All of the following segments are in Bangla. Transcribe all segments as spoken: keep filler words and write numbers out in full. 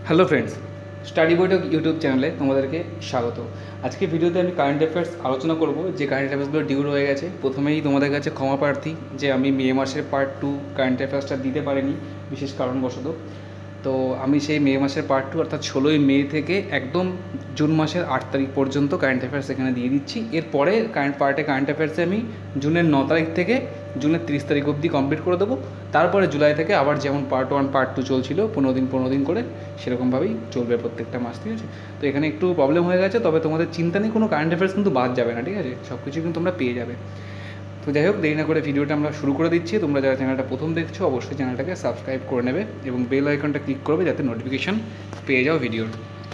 Hello friends, study Baithak YouTube চ্যানেলে তোমাদেরকে স্বাগত। আজকে ভিডিওতে আমি কারেন্ট অ্যাফেয়ার্স আলোচনা করব, যে কারেন্ট অ্যাফেয়ার্সগুলো ডিউর হয়ে গেছে। প্রথমেই তোমাদের কাছে ক্ষমা প্রার্থী যে আমি মে মাসের পার্ট টু কারেন্ট অ্যাফেয়ার্সটা দিতে পারিনি বিশেষ কারণবশত। তো আমি সেই মে মাসের পার্ট টু অর্থাৎ ষোলোই মে থেকে একদম জুন মাসের আট তারিখ পর্যন্ত কারেন্ট অ্যাফেয়ার্স এখানে দিয়ে দিচ্ছি। এরপরে কারেন্ট পার্টে কারেন্ট অ্যাফেয়ার্সে আমি জুনের ন তারিখ থেকে জুনের তিরিশ তারিখ অবধি কমপ্লিট করে দেবো। তারপরে জুলাই থেকে আবার যেমন পার্ট ওয়ান পার্ট টু চলছিল পনেরো দিন পনেরো দিন করে, সেরকমভাবেই চলবে প্রত্যেকটা মাস, ঠিক আছে। তো এখানে একটু প্রবলেম হয়ে গেছে, তবে তোমাদের চিন্তা নেই, কোনো কারেন্ট অ্যাফেয়ার্স কিন্তু বাদ যাবে না, ঠিক আছে। সব কিছু কিন্তু তোমরা পেয়ে যাবে। তো যাই হোক, দেরি না করে ভিডিওটা আমরা শুরু করে দিচ্ছি। তোমরা যারা চ্যানেলটা প্রথম দেখছো অবশ্যই চ্যানেলটাকে সাবস্ক্রাইব করে নেবে এবং বেল আইকনটা ক্লিক করবে যাতে নোটিফিকেশান পেয়ে যাও ভিডিওর।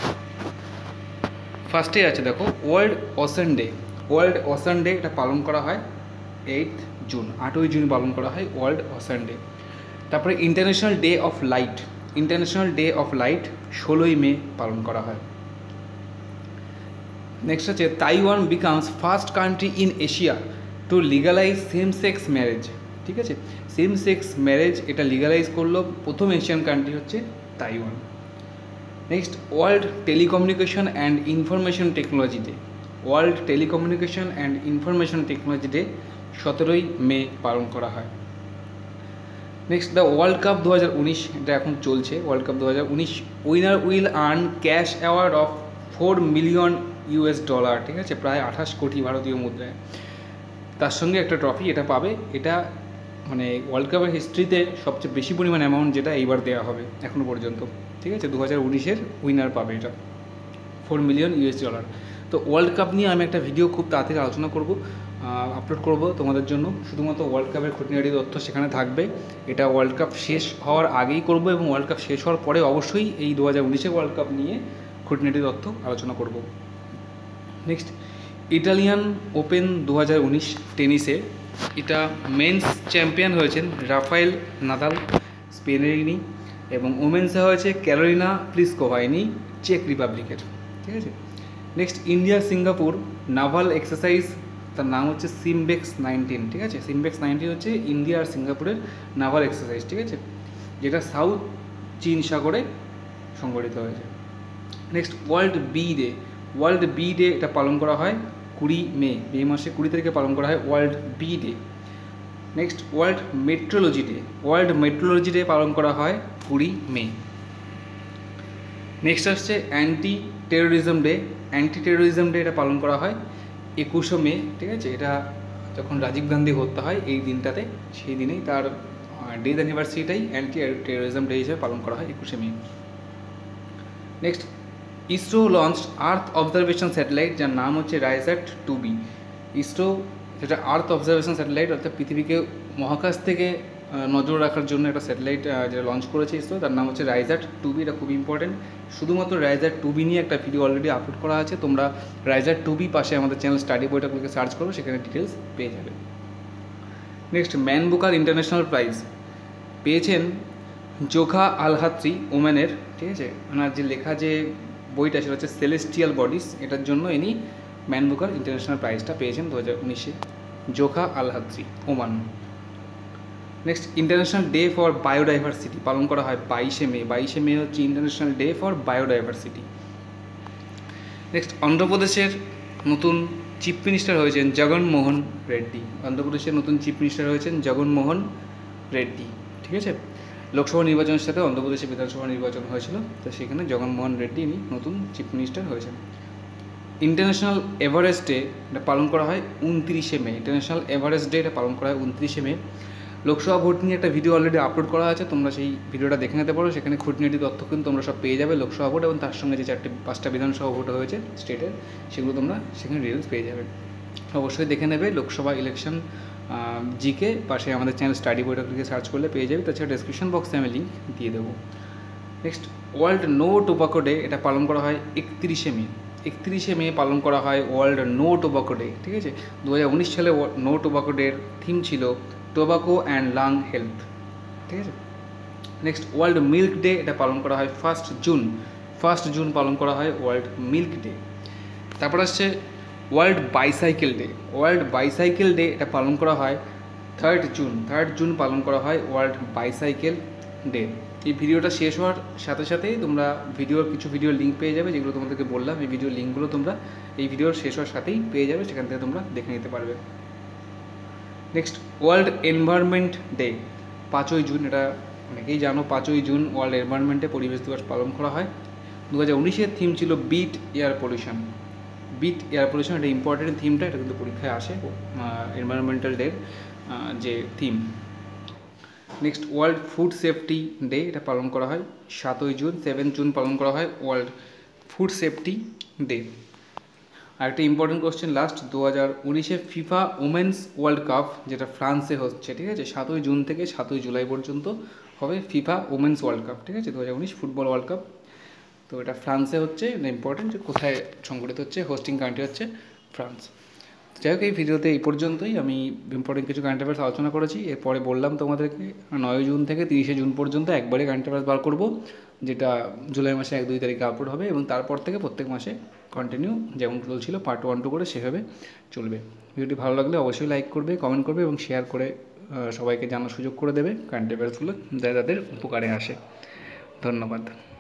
ফার্স্টে আছে দেখো, world ocean day. World ocean day এটা পালন করা হয় এইট জুন, আটই জুন পালন করা হয় ওয়ার্ল্ড ওশান ডে। তারপরে international day of light, international day of light ষোলোই মে পালন করা হয়। নেক্সট আছে, Taiwan becomes first country in Asia to legalize same sex marriage, ঠিক আছে। সেম সেক্স ম্যারেজ এটা লিগালাইজ করলো প্রথম এশিয়ান কান্ট্রি হচ্ছে Taiwan. Next, world telecommunication and information technology day. World telecommunication and information technology day সতেরোই মে পালন করা হয়। নেক্সট, দ্য ওয়ার্ল্ড কাপ দু হাজার উনিশ, এটা এখন চলছে। ওয়ার্ল্ড কাপ দু হাজার উনিশ winner will earn cash award of four million US dollar, ঠিক আছে, প্রায় আঠাশ কোটি ভারতীয় মুদ্রায়। তার সঙ্গে একটা ট্রফি এটা পাবে। এটা মানে ওয়ার্ল্ড কাপের হিস্ট্রিতে সবচেয়ে বেশি পরিমাণ অ্যামাউন্ট যেটা এইবার দেওয়া হবে এখনও পর্যন্ত, ঠিক আছে। দু হাজার উনিশের উইনার পাবে এটা, ফোর মিলিয়ন ইউএস ডলার। তো ওয়ার্ল্ড কাপ নিয়ে আমি একটা ভিডিও খুব তাড়াতাড়ি আলোচনা করব, আপলোড করব তোমাদের জন্য। শুধুমাত্র ওয়ার্ল্ড কাপের খুঁটিনাটি তথ্য সেখানে থাকবে। এটা ওয়ার্ল্ড কাপ শেষ হওয়ার আগেই করব এবং ওয়ার্ল্ড কাপ শেষ হওয়ার পরে অবশ্যই এই দু হাজার উনিশের ওয়ার্ল্ড কাপ নিয়ে খুঁটিনাটি তথ্য আলোচনা করব। নেক্সট, ইটালিয়ান ওপেন দু হাজার উনিশ টেনিসে এটা মেন্স চ্যাম্পিয়ন হয়েছেন রাফায়েল নাদাল, স্পেনের ইনি, এবং ওমেন্সে হয়েছে ক্যারোলিনা প্লিসকোভা, ইনি চেক রিপাবলিকের, ঠিক আছে। Next, India Singapore naval exercise, তার নাম হচ্ছে সিমবেক্স নাইনটিন, ঠিক আছে। সিমবেক্স নাইনটিন হচ্ছে ইন্ডিয়া আর সিঙ্গাপুরের নাভাল এক্সারসাইজ, ঠিক আছে, যেটা সাউথ চীন সাগরে সংগঠিত হয়েছে। Next, world bee day. World bee day এটা পালন করা হয় কুড়ি মে, মে মাসে কুড়ি তারিখে পালন করা হয় world bee day. Next, world metrology day. World metrology day পালন করা হয় কুড়ি মে। নেক্সট আসছে anti terrorism day. Anti terrorism day এটা পালন করা হয় একুশে মে, ঠিক আছে। এটা যখন রাজীব গান্ধী হত্যা হয় এই দিনটাতে, সেই দিনেই তার ডেথ অ্যানিভার্সারিটাই অ্যান্টি টেরোরিজম ডে হিসেবে পালন করা হয় একুশে মে। Next, ISRO launch earth observation satellite, যার নাম হচ্ছে রাইস্যাট টু বি। ইসরো যেটা আর্থ অবজারভেশন স্যাটেলাইট অর্থাৎ পৃথিবীকে মহাকাশ থেকে নজর রাখার জন্য একটা স্যাটেলাইট যেটা লঞ্চ করেছে ইসরো, তার নাম হচ্ছে রাইস্যাট টু বি। এটা খুব ইম্পর্টেন্ট। শুধুমাত্র রাইস্যাট টু বি নিয়ে একটা ভিডিও অলরেডি আপলোড করা আছে, তোমরা রাইস্যাট টু বি পাশে আমাদের চ্যানেল স্টাডি বইটাকে সার্চ করো, সেখানে ডিটেলস পেয়ে যাবে। Next, man Booker international prize পেয়েছেন জোখা আলহাত্রি, ওমেনের, ঠিক আছে। ওনার যে লেখা যে বইটা সেটা হচ্ছে সেলেস্টিয়াল বডিস, এটার জন্য ইনি ম্যান বুকার ইন্টারন্যাশনাল প্রাইজটা পেয়েছেন দু হাজার উনিশে, Jokha Alharthi, Oman. Next, international day for biodiversity পালন করা হয় বাইশে মে। বাইশে মে হচ্ছে international day for biodiversity. Next, অন্ধ্রপ্রদেশের নতুন চিফ মিনিস্টার হয়েছেন জগনমোহন রেড্ডি। অন্ধ্রপ্রদেশের নতুন চিফ মিনিস্টার হয়েছেন জগনমোহন রেড্ডি, ঠিক আছে। লোকসভা নির্বাচনের সাথে অন্ধ্রপ্রদেশে বিধানসভা নির্বাচন হয়েছিল, তো সেখানে জগনমোহন রেড্ডি ইনি নতুন চিফ মিনিস্টার হয়েছেন। ইন্টারন্যাশনাল এভারেস্ট ডে এটা পালন করা হয় উনত্রিশে মে। ইন্টারন্যাশনাল এভারেস্ট ডে এটা পালন করা হয় উনত্রিশে মে। লোকসভা ভোট নিয়ে একটা ভিডিও অলরেডি আপলোড করা আছে, তোমরা সেই ভিডিওটা দেখে নিতে পারো। সেখানে খুঁটিনাটি তথ্য কিন্তু তোমরা সব পেয়ে যাবে, লোকসভা ভোট এবং তার সঙ্গে যে চারটে পাঁচটা বিধানসভা ভোট হয়েছে স্টেটের, সেগুলো তোমরা সেখানে ডিটেলস পেয়ে যাবে। অবশ্যই দেখে নেবে লোকসভা ইলেকশন জিকে পাশে আমাদের চ্যানেল স্টাডি বইটাকে সার্চ করলে পেয়ে যাবে। তাছাড়া ডেসক্রিপশন বক্সে আমি লিঙ্ক দিয়ে দেবো। Next, world no tobacco day এটা পালন করা হয় একত্রিশে মে। একত্রিশে মে পালন করা হয় ওয়ার্ল্ড নো টোবাকো ডে, ঠিক আছে। দু হাজার উনিশ সালে নো টোবাকো ডের থিম ছিল টোবাকো অ্যান্ড লাং হেলথ, ঠিক আছে। নেক্সট, ওয়ার্ল্ড মিল্ক ডে এটা পালন করা হয় ফার্স্ট জুন। ফার্স্ট জুন পালন করা হয় ওয়ার্ল্ড মিল্ক ডে। তারপর আসছে world bicycle day. World bicycle day এটা পালন করা হয় থার্ড জুন। থার্ড জুন পালন করা হয় ওয়ার্ল্ড বাইসাইকেল ডে। এই ভিডিওটা শেষ হওয়ার সাথে সাথেই তোমরা ভিডিওর কিছু ভিডিওর লিঙ্ক পেয়ে যাবে, যেগুলো তোমাদেরকে বললাম। এই ভিডিওর লিঙ্কগুলো তোমরা এই ভিডিওর শেষ হওয়ার সাথেই পেয়ে যাবে, সেখান থেকে তোমরা দেখে নিতে পারবে। নেক্সট, ওয়ার্ল্ড এনভায়রনমেন্ট ডে, পাঁচই জুন। এটা অনেকেই জানো, পাঁচই জুন ওয়ার্ল্ড এনভায়রনমেন্টে পরিবেশ দিবস পালন করা হয়। দু হাজার উনিশের থিম ছিল beat air pollution. Beat air pollution, এটা ইম্পর্টেন্ট থিমটা, এটা কিন্তু পরীক্ষায় আসে, এনভায়রনমেন্টাল ডের যে থিম। Next, world food safety day, এটা পালন করা হয় সাতই জুন। সেভেন জুন পালন করা হয় ওয়ার্ল্ড ফুড সেফটি ডে। আর একটা ইম্পর্টেন্ট কোশ্চেন লাস্ট, দু হাজার উনিশে ফিফা উমেন্স ওয়ার্ল্ড কাপ, যেটা ফ্রান্সে হচ্ছে, ঠিক আছে, সাতই জুন থেকে সাতই জুলাই পর্যন্ত হবে ফিফা উমেন্স ওয়ার্ল্ড কাপ, ঠিক আছে, দু হাজার উনিশ ফুটবল ওয়ার্ল্ড কাপ। তো এটা ফ্রান্সে হচ্ছে, এটা ইম্পর্টেন্ট যে কোথায় সংগঠিত হচ্ছে, হোস্টিং কান্ট্রি হচ্ছে ফ্রান্স। যাই হোক, এই ভিডিওতে এই পর্যন্তই। আমি ইম্পর্টেন্ট কিছু কারেন্ট অ্যাফেয়ার্স আলোচনা করেছি। এরপরে বললাম তোমাদেরকে নয় জুন থেকে তিরিশে জুন পর্যন্ত একবারে কারেন্ট অ্যাফেয়ার্স বার করবো, যেটা জুলাই মাসে এক দুই তারিখে আপলোড হবে, এবং তারপর থেকে প্রত্যেক মাসে কন্টিনিউ যেমন চলছিল পার্ট ওয়ান টু করে সেভাবে চলবে। ভিডিওটি ভালো লাগলে অবশ্যই লাইক করবে, কমেন্ট করবে এবং শেয়ার করে সবাইকে জানার সুযোগ করে দেবে কারেন্ট অ্যাফেয়ার্সগুলো, যাতে তাদের উপকারে আসে। ধন্যবাদ।